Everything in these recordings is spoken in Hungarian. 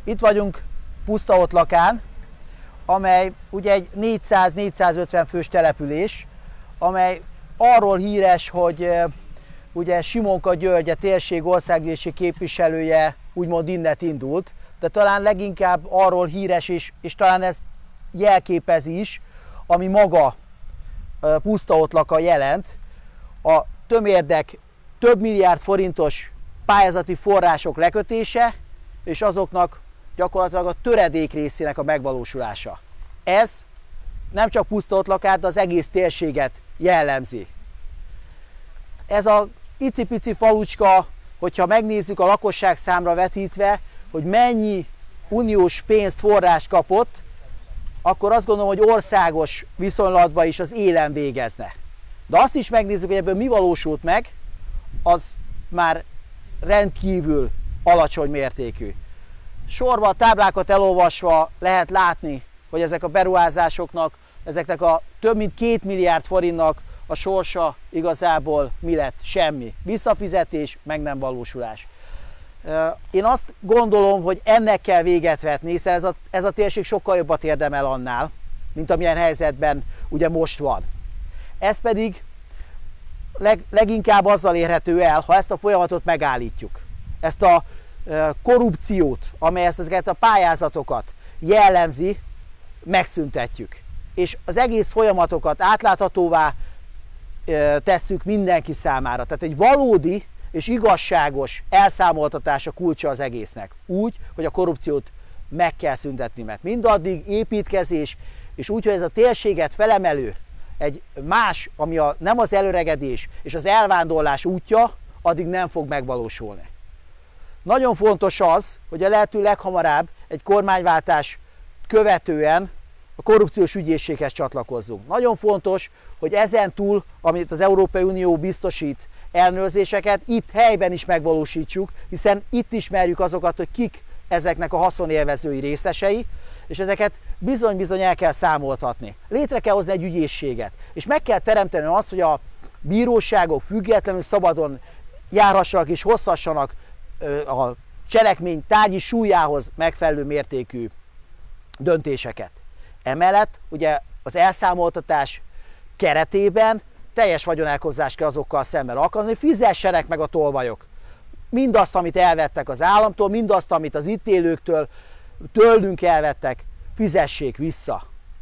Itt vagyunk Pusztaotlakán, amely ugye egy 400-450 fős település, amely arról híres, hogy ugye Simonka György, a térség országgyűlési képviselője úgymond innent indult, de talán leginkább arról híres is, és talán ezt jelképezi is, ami maga Pusztaotlaka jelent, a tömérdek több milliárd forintos pályázati források lekötése, és azoknak gyakorlatilag a töredék részének a megvalósulása. Ez nem csak Pusztaotlakát, de az egész térséget jellemzi. Ez a icipici falucska, hogyha megnézzük a lakosság számra vetítve, hogy mennyi uniós pénzt, forrást kapott, akkor azt gondolom, hogy országos viszonylatban is az élen végezne. De azt is megnézzük, hogy ebből mi valósult meg, az már rendkívül alacsony mértékű. Sorba a táblákat elolvasva lehet látni, hogy ezek a beruházásoknak, ezeknek a több mint 2 milliárd forintnak a sorsa igazából mi lett? Semmi. Visszafizetés, meg nem valósulás. Én azt gondolom, hogy ennek kell véget vetni, hiszen ez a térség sokkal jobbat érdemel annál, mint amilyen helyzetben ugye most van. Ez pedig leginkább azzal érhető el, ha ezt a folyamatot megállítjuk. Ezt a korrupciót, amely ezeket a pályázatokat jellemzi, megszüntetjük. És az egész folyamatokat átláthatóvá tesszük mindenki számára. Tehát egy valódi és igazságos elszámoltatás a kulcsa az egésznek. Úgy, hogy a korrupciót meg kell szüntetni, mert mindaddig építkezés, és úgy, hogy ez a térséget felemelő, egy más, ami nem az előregedés és az elvándorlás útja, addig nem fog megvalósulni. Nagyon fontos az, hogy a lehető leghamarabb egy kormányváltás követően a korrupciós ügyészséghez csatlakozzunk. Nagyon fontos, hogy ezen túl, amit az Európai Unió biztosít ellenőrzéseket, itt helyben is megvalósítsuk, hiszen itt ismerjük azokat, hogy kik ezeknek a haszonélvezői részesei, és ezeket bizony-bizony el kell számoltatni. Létre kell hozni egy ügyészséget, és meg kell teremteni azt, hogy a bíróságok függetlenül szabadon járhassanak és hozhassanak a cselekmény tárgyi súlyához megfelelő mértékű döntéseket. Emellett ugye az elszámoltatás keretében teljes vagyonelkobzást kell azokkal szemben alkalmazni, hogy fizessenek meg a tolvajok. Mindazt, amit elvettek az államtól, mindazt, amit az itt élőktől, tőlünk elvettek, fizessék vissza.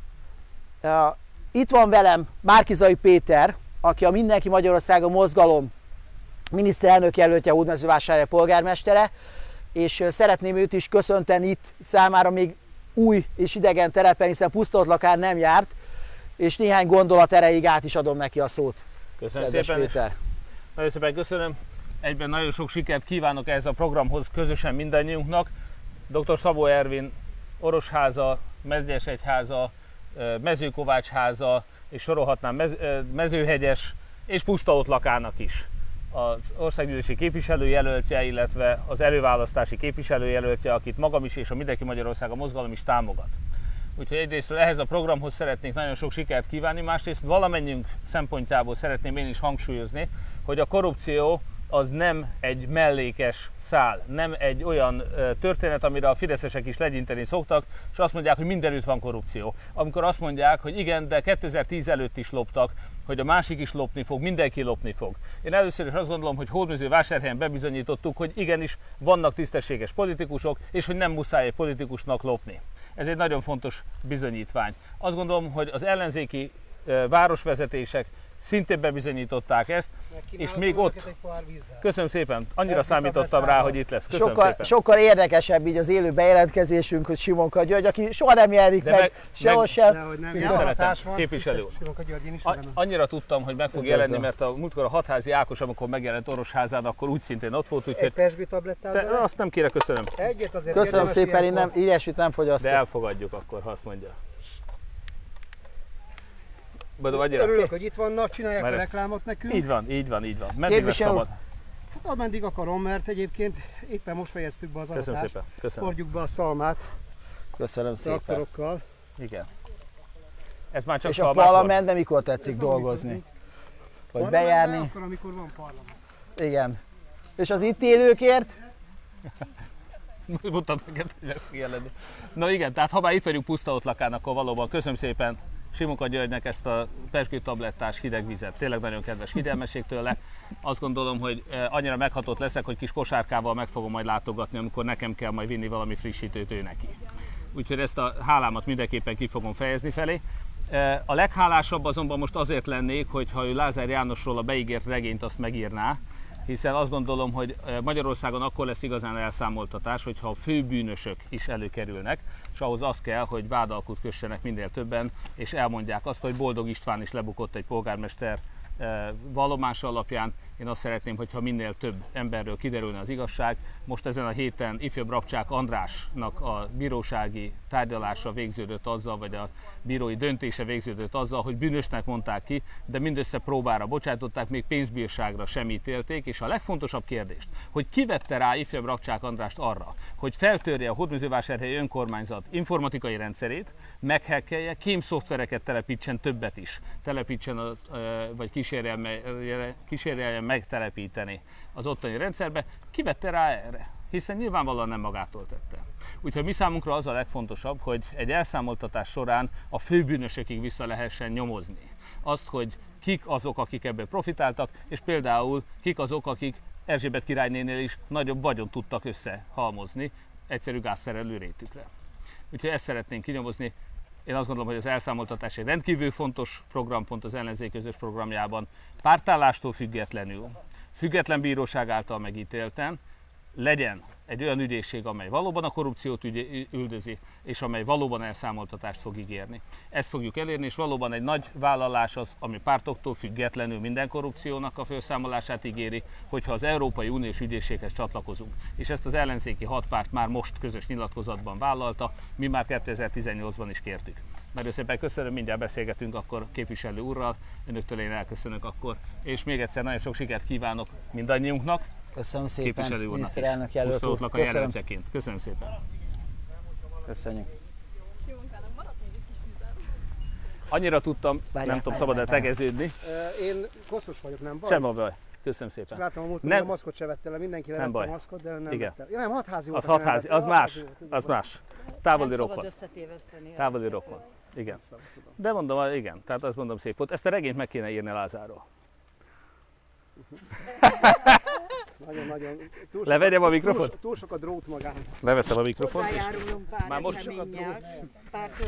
Itt van velem Márki-Zay Péter, aki a Mindenki Magyarországon mozgalom miniszterelnök jelöltje, Hódmezővásárhely polgármestere, és szeretném őt is köszönteni itt, számára még új és idegen terepen, hiszen Pusztaotlakán nem járt, és néhány gondolat erejéig át is adom neki a szót. Köszönöm szépen, Péter. Nagyon szépen köszönöm. Egyben nagyon sok sikert kívánok ehhez a programhoz közösen mindannyiunknak. Dr. Szabó Ervin Orosháza, Mezgyesegyháza, Mezőkovácsháza, és sorolhatnám Mezőhegyes és Pusztaotlakának is az országgyűlési képviselőjelöltje, illetve az előválasztási képviselőjelöltje, akit magam is és a Mindenki Magyarországon mozgalom is támogat. Úgyhogy egyrésztről ehhez a programhoz szeretnék nagyon sok sikert kívánni, másrészt valamennyünk szempontjából szeretném én is hangsúlyozni, hogy a korrupció az nem egy mellékes szál, nem egy olyan történet, amire a fideszesek is legyinteni szoktak, és azt mondják, hogy mindenütt van korrupció. Amikor azt mondják, hogy igen, de 2010 előtt is loptak, hogy a másik is lopni fog, mindenki lopni fog. Én először is azt gondolom, hogy Hódmezővásárhelyen bebizonyítottuk, hogy igenis vannak tisztességes politikusok, és hogy nem muszáj egy politikusnak lopni. Ez egy nagyon fontos bizonyítvány. Azt gondolom, hogy az ellenzéki városvezetések szintén bebizonyították ezt, és még ott... Köszönöm szépen, annyira számítottam rá, hogy itt lesz. Köszönöm szépen. Sokkal érdekesebb így az élő bejelentkezésünk, hogy Simonka György, aki soha nem jelenik meg sehol sem. Tiszteletem, képviselő úr. Annyira tudtam, hogy meg fog jelenni, mert a múltkor a Hatházi Ákos, amikor megjelent Orosházán, akkor úgy szintén ott volt, úgyhogy... Egy pesgő tablettát? Azt nem kérek, köszönöm. Köszönöm szépen, én ilyesmit nem fogyasztok. De elfogadjuk akkor, ha azt mondja. Örülök, hogy itt vannak, csinálják a reklámot nekünk. Így van, így van, így van. Meddig lesz szabad? Hát ameddig akarom, mert egyébként éppen most fejeztük be az aratást. Köszönöm szépen. Köszönöm. Hordjuk be a szalmát. Köszönöm szépen. Traktorokkal. Igen. Ez már csak és a parlamentben mikor tetszik dolgozni? Vagy bejárni? Akkor, amikor van parlament. Igen. És az itt élőkért? Mutat neked, hogy meg fog jelenni. Na igen, tehát ha már itt vagyunk Pusztaotlakán, akkor valóban köszönöm szépen Simonka Györgynek ezt a pezsgőtablettás hideg vizet. Tényleg nagyon kedves figyelmesség tőle. Azt gondolom, hogy annyira meghatott leszek, hogy kis kosárkával meg fogom majd látogatni, amikor nekem kell majd vinni valami frissítőt ő neki. Úgyhogy ezt a hálámat mindenképpen ki fogom fejezni felé. A leghálásabb azonban most azért lennék, hogyha ő Lázár Jánosról a beígért regényt azt megírná, hiszen azt gondolom, hogy Magyarországon akkor lesz igazán elszámoltatás, hogyha a főbűnösök is előkerülnek, és ahhoz az kell, hogy vádalkut kössenek minél többen, és elmondják azt, hogy Boldog István is lebukott egy polgármester vallomása alapján. Én azt szeretném, hogyha minél több emberről kiderülne az igazság. Most ezen a héten ifjabb Rabcsák Andrásnak a bírósági tárgyalása végződött azzal, vagy a bírói döntése végződött azzal, hogy bűnösnek mondták ki, de mindössze próbára bocsátották, még pénzbírságra sem ítélték, és a legfontosabb kérdést, hogy ki vette rá ifjabb Rabcsák Andrást arra, hogy feltörje a Hódmezővásárhelyi önkormányzat informatikai rendszerét, meghekkelje, kémszoftvereket telepítsen, többet is telepítsen, vagy kísérjeljen megtelepíteni az ottani rendszerbe, ki vette rá erre? Hiszen nyilvánvalóan nem magától tette. Úgyhogy mi számunkra az a legfontosabb, hogy egy elszámoltatás során a főbűnösökig vissza lehessen nyomozni. Azt, hogy kik azok, akik ebből profitáltak, és például kik azok, akik Erzsébet királynénél is nagyobb vagyont tudtak összehalmozni egyszerű gázszerelő rétükre. Úgyhogy ezt szeretnénk kinyomozni. Én azt gondolom, hogy az elszámoltatás egy rendkívül fontos programpont az ellenzék közös programjában. Pártállástól függetlenül, független bíróság által megítélten legyen egy olyan ügyészség, amely valóban a korrupciót üldözi, és amely valóban elszámoltatást fog ígérni. Ezt fogjuk elérni, és valóban egy nagy vállalás az, ami pártoktól függetlenül minden korrupciónak a felszámolását ígéri, hogyha az Európai Uniós ügyészséghez csatlakozunk. És ezt az ellenzéki 6 párt már most közös nyilatkozatban vállalta, mi már 2018-ban is kértük. Nagyon szépen köszönöm, mindjárt beszélgetünk akkor képviselő úrral, önöktől én elköszönök akkor, és még egyszer nagyon sok sikert kívánok mindannyiunknak. Köszönöm szépen, miniszterelnök jelölt úr. Köszönöm szépen. Köszönjük. Annyira tudtam, nem tudom, szabad-e tegeződni. Én koszos vagyok, nem baj? Sem a baj. Köszönöm szépen. Látom, a múltkor a maszkot se vette le, mindenki levette a maszkot, de nem vette. Ja, nem, hatházi volt. Az hatházi, az más, az más. Távoli rokon. Távoli rokon. Igen. De mondom, igen, tehát azt mondom, szép volt. Ezt a regényt meg kéne írni Lázárról. Nagyon-nagyon. Levegyem a mikrofont? Túl sok a drót magán. Leveszem a mikrofont. Hozzájárulunk pár már most eseménnyel.